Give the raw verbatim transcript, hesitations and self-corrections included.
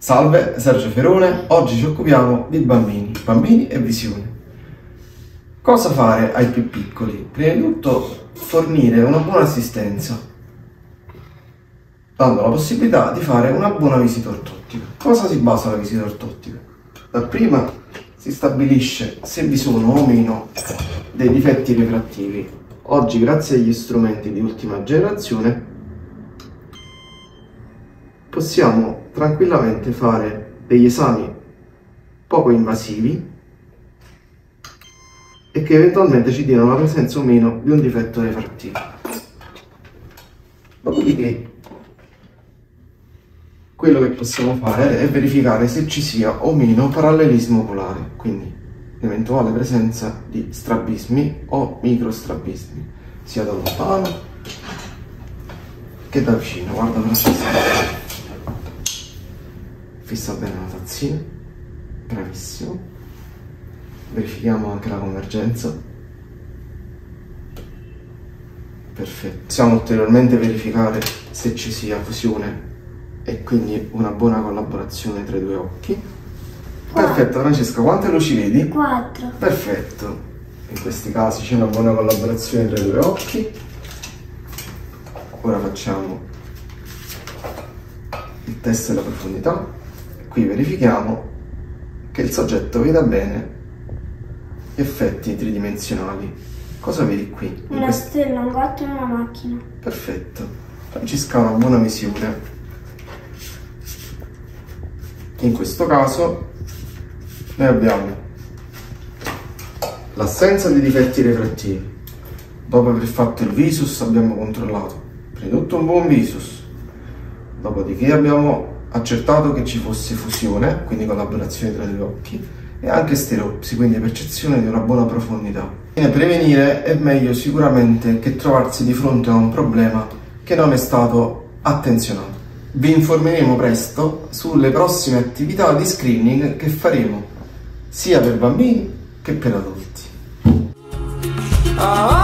Salve, Sergio Ferone, oggi ci occupiamo di bambini, bambini e visione. Cosa fare ai più piccoli? Prima di tutto fornire una buona assistenza, dando la possibilità di fare una buona visita ortottica. Cosa si basa la visita ortottica? Dapprima si stabilisce se vi sono o meno dei difetti refrattivi. Oggi, grazie agli strumenti di ultima generazione, possiamo tranquillamente fare degli esami poco invasivi e che eventualmente ci diano la presenza o meno di un difetto refrattivo. Dopodiché, quello che possiamo fare è verificare se ci sia o meno parallelismo oculare, quindi eventuale presenza di strabismi o microstrabismi, sia da lontano che da vicino. Guarda Francesca. Fissa bene la tazzina, bravissimo. Verifichiamo anche la convergenza. Perfetto. Possiamo ulteriormente verificare se ci sia fusione e quindi una buona collaborazione tra i due occhi. Quattro. Perfetto Francesca, quante luci vedi? Quattro. Perfetto. In questi casi c'è una buona collaborazione tra i due occhi. Ora facciamo il test della profondità. Qui verifichiamo che il soggetto veda bene gli effetti tridimensionali. Cosa vedi qui? Una quest... stella, un gatto e una macchina. Perfetto. Francesca ha una buona visione. In questo caso noi abbiamo l'assenza di difetti refrattivi. Dopo aver fatto il visus abbiamo controllato prima di tutto un buon visus, dopodiché abbiamo accertato che ci fosse fusione, quindi collaborazione tra i due occhi, e anche stereopsi, quindi percezione di una buona profondità. E prevenire è meglio sicuramente che trovarsi di fronte a un problema che non è stato attenzionato. Vi informeremo presto sulle prossime attività di screening che faremo sia per bambini che per adulti.